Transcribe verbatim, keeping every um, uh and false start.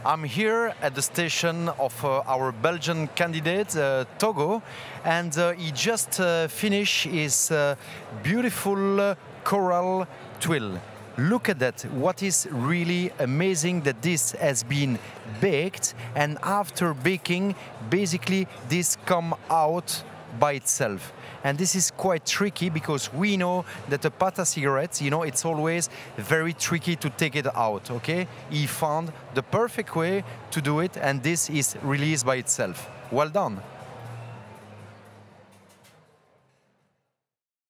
I'm here at the station of uh, our Belgian candidate, uh, Togo, and uh, he just uh, finished his uh, beautiful uh, coral twill. Look at that. What is really amazing that this has been baked, and after baking, basically this come out by itself. And this is quite tricky because we know that a patisserie, you know, it's always very tricky to take it out, okay? He found the perfect way to do it, and this is released by itself. Well done.